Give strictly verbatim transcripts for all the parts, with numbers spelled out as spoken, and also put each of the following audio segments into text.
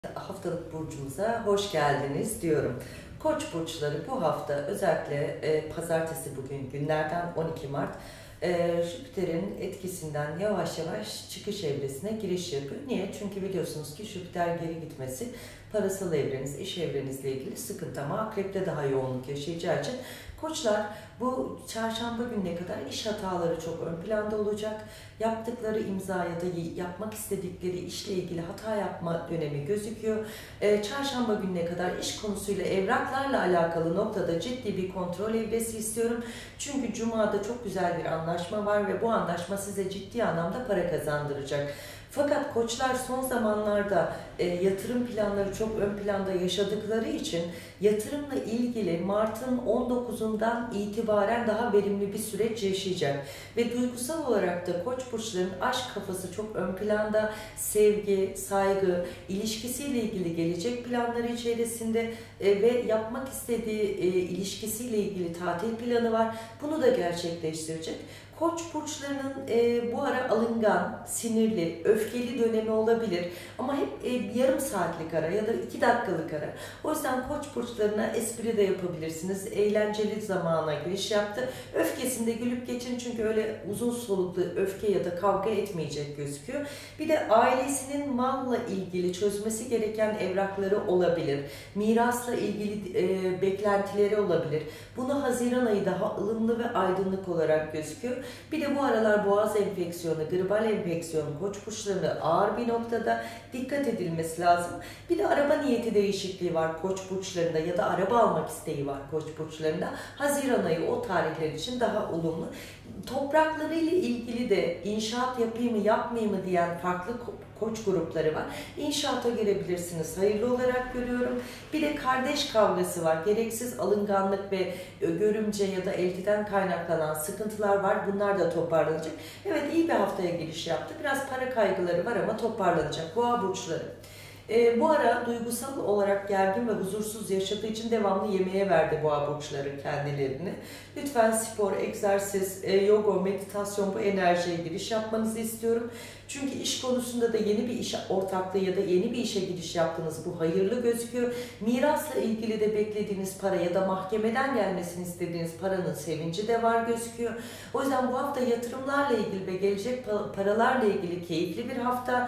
Haftalık burcumuza hoş geldiniz diyorum. Koç burçları bu hafta özellikle e, pazartesi bugün günlerden on iki Mart e, Jüpiter'in etkisinden yavaş yavaş çıkış evresine giriş yapıyor. Niye? Çünkü biliyorsunuz ki Jüpiter geri gitmesi parasal evreniz, iş evrenizle ilgili sıkıntı ama Akrep'te daha yoğunluk yaşayacağı için Koçlar bu çarşamba gününe kadar iş hataları çok ön planda olacak. Yaptıkları imza ya da yapmak istedikleri işle ilgili hata yapma dönemi gözüküyor. Ee, çarşamba gününe kadar iş konusuyla evraklarla alakalı noktada ciddi bir kontrol evresi istiyorum. Çünkü Cuma'da çok güzel bir anlaşma var ve bu anlaşma size ciddi anlamda para kazandıracak. Fakat koçlar son zamanlarda e, yatırım planları çok ön planda yaşadıkları için yatırımla ilgili Mart'ın on dokuzundan itibaren daha verimli bir süreç yaşayacak. Ve duygusal olarak da koç burçlarının aşk kafası çok ön planda, sevgi, saygı, ilişkisiyle ilgili gelecek planları içerisinde e, ve yapmak istediği e, ilişkisiyle ilgili tatil planı var. Bunu da gerçekleştirecek. Koç burçlarının e, bu ara alıngan, sinirli, öfkeli dönemi olabilir ama hep e, yarım saatlik ara ya da iki dakikalık ara. O yüzden koç burçlarına espri de yapabilirsiniz. Eğlenceli zamana giriş yaptı. Öfkesinde gülüp geçin çünkü öyle uzun soluklu öfke ya da kavga etmeyecek gözüküyor. Bir de ailesinin malla ilgili çözmesi gereken evrakları olabilir. Mirasla ilgili e, beklentileri olabilir. Bunu Haziran ayı daha ılımlı ve aydınlık olarak gözüküyor. Bir de bu aralar boğaz enfeksiyonu, gribal enfeksiyonu, koç burçlarında ağır bir noktada dikkat edilmesi lazım. Bir de araba niyeti değişikliği var koç burçlarında ya da araba almak isteği var koç burçlarında. Haziran ayı o tarihler için daha olumlu. Toprakları ile ilgili de inşaat yapayım mı yapmayayım mı diyen farklı koç grupları var. İnşaata girebilirsiniz. Hayırlı olarak görüyorum. Bir de kardeş kavgası var. Gereksiz alınganlık ve görümce ya da eltiden kaynaklanan sıkıntılar var. Bunlar da toparlanacak. Evet, iyi bir haftaya giriş yaptı. Biraz para kaygıları var ama toparlanacak. Boğa burçları. E, bu ara duygusal olarak gergin ve huzursuz yaşadığı için devamlı yemeğe verdi boğa burçları kendilerini. Lütfen spor, egzersiz, e, yoga, meditasyon bu enerjiye giriş yapmanızı istiyorum. Çünkü iş konusunda da yeni bir iş ortaklığı ya da yeni bir işe giriş yaptınız. Bu hayırlı gözüküyor. Mirasla ilgili de beklediğiniz para ya da mahkemeden gelmesini istediğiniz paranın sevinci de var gözüküyor. O yüzden bu hafta yatırımlarla ilgili ve gelecek paralarla ilgili keyifli bir hafta.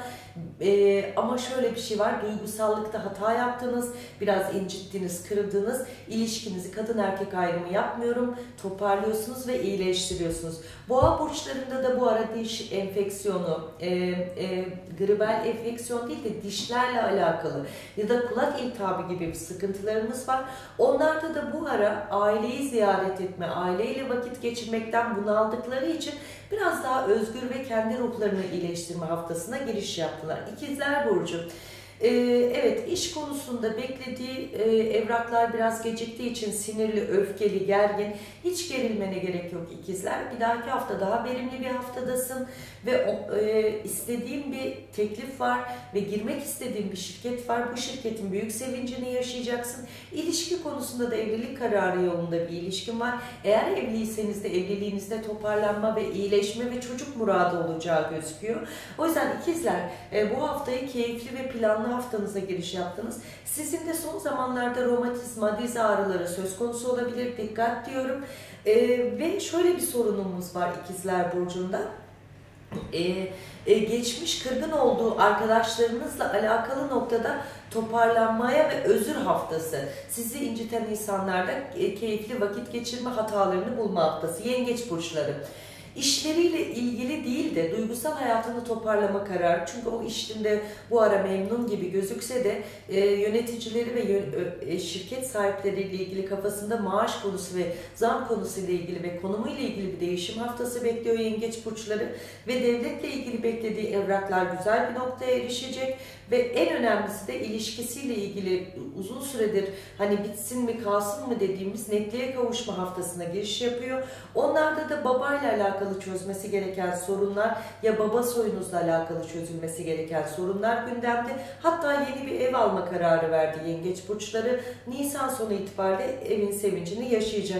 Ee, ama şöyle bir şey var. Duygusallıkta hata yaptınız. Biraz incittiniz, kırıldınız. İlişkinizi kadın erkek ayrımı yapmıyorum. Toparlıyorsunuz ve iyileştiriyorsunuz. Boğa burçlarında da bu ara diş enfeksiyonu, e, e, gribal enfeksiyon değil de dişlerle alakalı ya da kulak iltihabı gibi bir sıkıntılarımız var. Onlarda da bu ara aileyi ziyaret etme, aileyle vakit geçirmekten bunaldıkları için biraz daha özgür ve kendi ruhlarını iyileştirme haftasına giriş yaptılar. İkizler Burcu. Ee, evet, iş konusunda beklediği e, evraklar biraz geciktiği için sinirli, öfkeli, gergin. Hiç gerilmene gerek yok ikizler. Bir dahaki hafta daha verimli bir haftadasın ve o, e, istediğin bir teklif var ve girmek istediğin bir şirket var. Bu şirketin büyük sevincini yaşayacaksın. İlişki konusunda da evlilik kararı yolunda bir ilişkin var. Eğer evliyseniz de evliliğinizde toparlanma ve iyileşme ve çocuk muradı olacağı gözüküyor. O yüzden ikizler e, bu haftayı keyifli ve planlı haftanıza giriş yaptınız. Sizin de son zamanlarda romatizma, diz ağrıları söz konusu olabilir. Dikkat diyorum. Ee, ve şöyle bir sorunumuz var ikizler burcunda. Ee, e, geçmiş kırgın olduğu arkadaşlarınızla alakalı noktada toparlanmaya ve özür haftası. Sizi inciten insanlarda e, keyifli vakit geçirme, hatalarını bulma haftası. Yengeç burçları. İşleriyle ilgili değil de duygusal hayatını toparlama kararı. Çünkü o işinde bu ara memnun gibi gözükse de e, yöneticileri ve yön, e, şirket sahipleriyle ilgili kafasında maaş konusu ve zam konusuyla ilgili ve konumuyla ilgili bir değişim haftası bekliyor yengeç burçları. Ve devletle ilgili beklediği evraklar güzel bir noktaya erişecek. Ve en önemlisi de ilişkisiyle ilgili uzun süredir hani bitsin mi kalsın mı dediğimiz netliğe kavuşma haftasına giriş yapıyor. Onlarda da babayla alakalı çözmesi gereken sorunlar ya baba soyunuzla alakalı çözülmesi gereken sorunlar gündemde. Hatta yeni bir ev alma kararı verdi yengeç burçları. Nisan sonu itibariyle evin sevincini yaşayacak.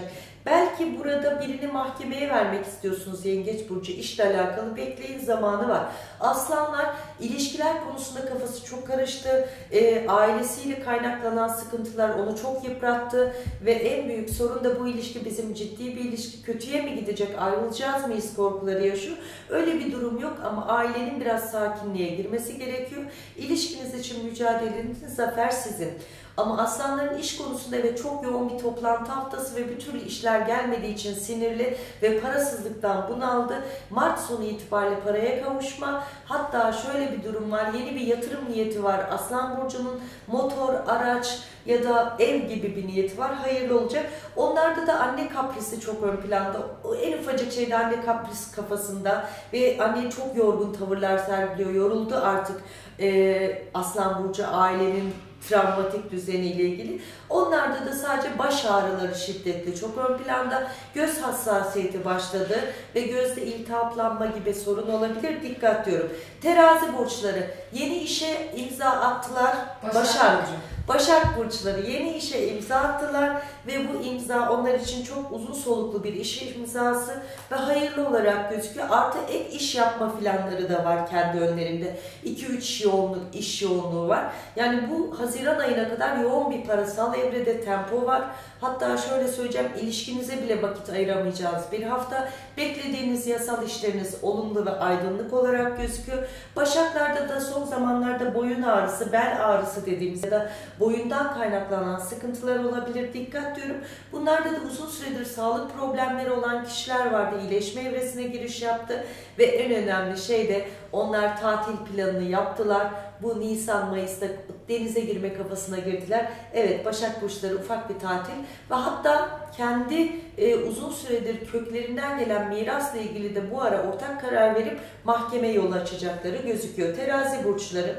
Belki burada birini mahkemeye vermek istiyorsunuz Yengeç Burcu, işle alakalı bekleyin, zamanı var. Aslanlar ilişkiler konusunda kafası çok karıştı. E, ailesiyle kaynaklanan sıkıntılar onu çok yıprattı ve en büyük sorun da bu ilişki bizim ciddi bir ilişki, kötüye mi gidecek, ayrılacağız mıyız korkuları yaşıyor. Öyle bir durum yok ama ailenin biraz sakinliğe girmesi gerekiyor. İlişkiniz için mücadelenin zafer sizin. Ama aslanların iş konusunda evet çok yoğun bir toplantı haftası ve bir türlü işler gelmediği için sinirli ve parasızlıktan bunaldı. Mart sonu itibariyle paraya kavuşma, hatta şöyle bir durum var, yeni bir yatırım niyeti var. Aslan burcunun motor, araç ya da ev gibi bir niyeti var, hayırlı olacak. Onlarda da anne kaprisi çok ön planda. O en ufacık şeyde anne kapris kafasında ve anne çok yorgun tavırlar sergiliyor, yoruldu artık ee, Aslan burcu ailenin travmatik düzeniyle ilgili. Onlarda da sadece baş ağrıları şiddetli, çok ön planda, göz hassasiyeti başladı ve gözde iltihaplanma gibi sorun olabilir. Dikkat diyorum. Terazi burçları yeni işe imza attılar. Başak. Başak. Başak burçları yeni işe imza attılar ve bu imza onlar için çok uzun soluklu bir iş imzası ve hayırlı olarak gözüküyor. Artı ek iş yapma planları da var kendi önlerinde. iki üç yoğunluk, iş yoğunluğu var. Yani bu Haziran ayına kadar yoğun bir parasal evrede tempo var. Hatta şöyle söyleyeceğim, ilişkinize bile vakit ayıramayacağınız bir hafta. Beklediğiniz yasal işleriniz olumlu ve aydınlık olarak gözüküyor. Başaklarda da son zamanlarda boyun ağrısı, bel ağrısı dediğimiz ya da boyundan kaynaklanan sıkıntılar olabilir. Dikkat diyorum. Bunlarda da uzun süredir sağlık problemleri olan kişiler vardı. İyileşme evresine giriş yaptı ve en önemli şey de onlar tatil planını yaptılar. Bu Nisan Mayıs'ta denize girme kafasına girdiler. Evet, Başak burçları ufak bir tatil ve hatta kendi e, uzun süredir köklerinden gelen mirasla ilgili de bu ara ortak karar verip mahkeme yolu açacakları gözüküyor. Terazi burçları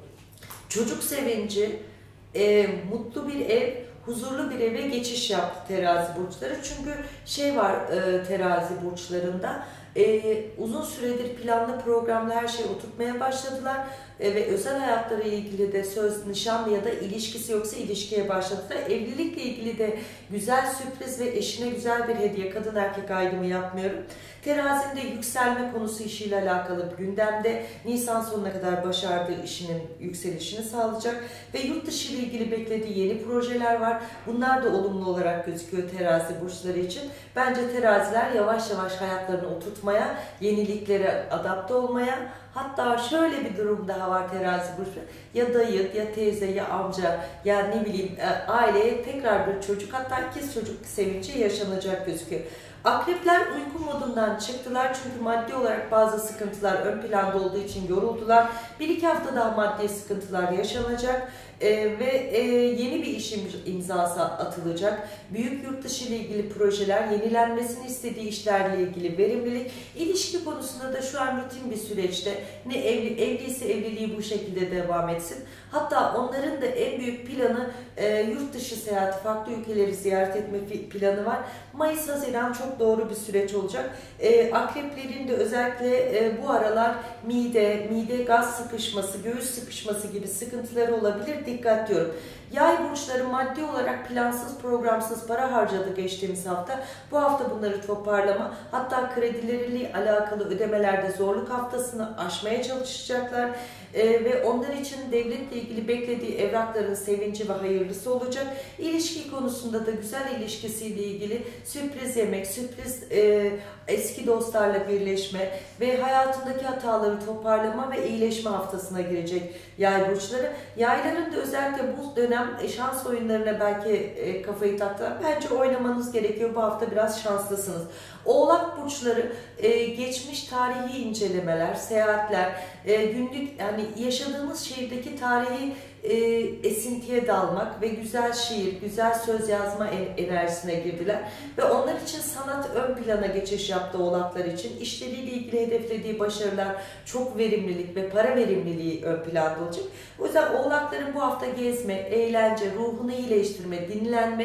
çocuk sevinci, e, mutlu bir ev, huzurlu bir eve geçiş yaptı terazi burçları. Çünkü şey var e, terazi burçlarında, e, uzun süredir planlı programlı her şeyi oturtmaya başladılar. E, ve özel hayatları ilgili de söz, nişanlı ya da ilişkisi yoksa ilişkiye başladılar. Evlilikle ilgili de güzel sürpriz ve eşine güzel bir hediye, kadın erkek ayrımı yapmıyorum. Terazinde yükselme konusu işiyle alakalı gündemde, Nisan sonuna kadar başardığı işinin yükselişini sağlayacak ve yurt dışı ile ilgili beklediği yeni projeler var. Bunlar da olumlu olarak gözüküyor terazi burçları için. Bence teraziler yavaş yavaş hayatlarını oturtmaya, yeniliklere adapte olmaya, hatta şöyle bir durum daha var terazi burcu, ya dayı ya teyze ya amca ya ne bileyim aileye tekrar bir çocuk, hatta ikiz çocuk sevinci yaşanacak gözüküyor. Akrepler uyku modundan çıktılar çünkü maddi olarak bazı sıkıntılar ön planda olduğu için yoruldular. Bir iki hafta daha maddi sıkıntılar yaşanacak ee, ve e, yeni bir iş imzası atılacak. Büyük yurt dışı ile ilgili projeler, yenilenmesini istediği işlerle ilgili verimlilik, ilişki konusunda da şu an rutin bir süreçte, ne evli, evliyse evliliği bu şekilde devam etsin. Hatta onların da en büyük planı e, yurt dışı seyahati, farklı ülkeleri ziyaret etme planı var. Mayıs-Haziran çok doğru bir süreç olacak. E, akreplerin de özellikle e, bu aralar mide, mide gaz sıkışması, göğüs sıkışması gibi sıkıntıları olabilir. Dikkat diyorum. Yay burçları maddi olarak plansız, programsız para harcadı geçtiğimiz hafta. Bu hafta bunları toparlama, hatta kredileriyle alakalı ödemelerde zorluk haftasını aşmaya çalışacaklar. Ee, ve onlar için devletle ilgili beklediği evrakların sevinci ve hayırlısı olacak. İlişki konusunda da güzel ilişkisiyle ilgili sürpriz yemek, sürpriz e, eski dostlarla birleşme ve hayatındaki hataları toparlama ve iyileşme haftasına girecek yay burçları. Yayların da özellikle bu dönem şans oyunlarına belki e, kafayı taktılar. Bence oynamanız gerekiyor. Bu hafta biraz şanslısınız. Oğlak burçları e, geçmiş tarihi incelemeler, seyahatler, e, günlük yani yaşadığımız şehirdeki tarihi e, esintiye dalmak ve güzel şiir, güzel söz yazma enerjisine girdiler. Ve onlar için sanat ön plana geçiş yaptı oğlaklar için. İşleriyle ilgili hedeflediği başarılar, çok verimlilik ve para verimliliği ön planda olacak. O yüzden oğlakların bu hafta gezme, eğlence, ruhunu iyileştirme, dinlenme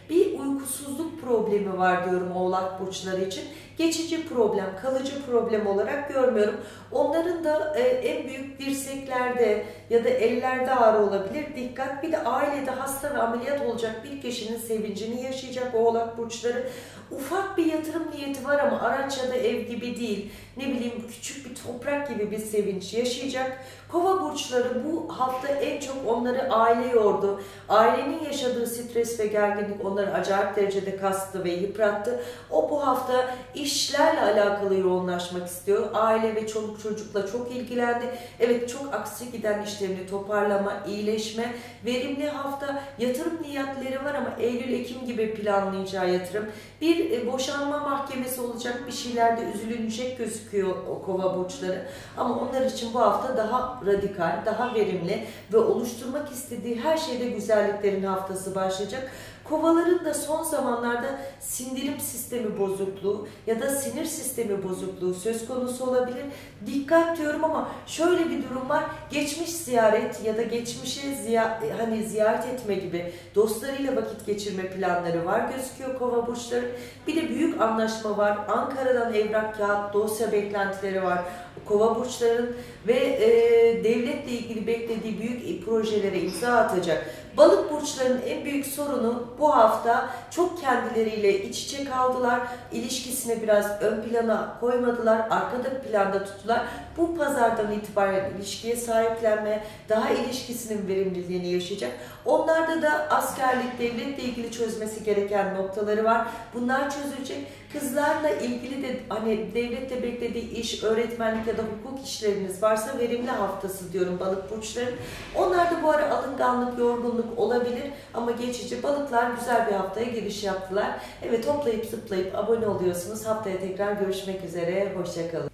Bir uykusuzluk problemi var diyorum Oğlak burçları için. Geçici problem, kalıcı problem olarak görmüyorum. Onların da e, en büyük dirseklerde ya da ellerde ağrı olabilir. Dikkat! Bir de ailede hasta ve ameliyat olacak bir kişinin sevincini yaşayacak Oğlak burçları. Ufak bir yatırım niyeti var ama araç ya da ev gibi değil. Ne bileyim küçük bir toprak gibi bir sevinç yaşayacak. Kova burçları bu hafta en çok onları aile yordu. Ailenin yaşadığı stres ve gerginlik onları acayip derecede kastı ve yıprattı. O bu hafta işlerle alakalı yoğunlaşmak istiyor. Aile ve çoluk çocukla çok ilgilendi. Evet, çok aksi giden işlerini toparlama, iyileşme, verimli hafta. Yatırım niyetleri var ama Eylül-Ekim gibi planlayacağı yatırım. Bir e, boşanma mahkemesi olacak, bir şeylerde üzülünecek gözüküyor o kova burçları. Ama onlar için bu hafta daha radikal, daha verimli ve oluşturmak istediği her şeyde güzelliklerin haftası başlayacak. Kovaların da son zamanlarda sindirim sistemi bozukluğu ya da sinir sistemi bozukluğu söz konusu olabilir. Dikkat diyorum ama şöyle bir durum var. Geçmiş ziyaret ya da geçmişe ziya hani ziyaret etme gibi dostlarıyla vakit geçirme planları var gözüküyor kova burçları. Bir de büyük anlaşma var. Ankara'dan evrak, kağıt, dosya beklentileri var kova burçlarının ve e, devletle ilgili beklediği büyük projelere imza atacak. Balık burçlarının en büyük sorunu bu hafta çok kendileriyle iç içe kaldılar. İlişkisini biraz ön plana koymadılar. Arkada planda tuttular. Bu pazardan itibaren ilişkiye sahiplenme, daha ilişkisinin verimliliğini yaşayacak. Onlarda da askerlik, devletle ilgili çözmesi gereken noktaları var. Bunlar çözülecek. Kızlarla ilgili de hani devlette beklediği iş, öğretmenlik ya da hukuk işleriniz varsa verimli haftası diyorum balık burçları. Onlar da bu ara alınganlık, yorgunluk olabilir ama geçici. Balıklar güzel bir haftaya giriş yaptılar. Evet, toplayıp zıplayıp abone oluyorsunuz. Haftaya tekrar görüşmek üzere. Hoşça kalın.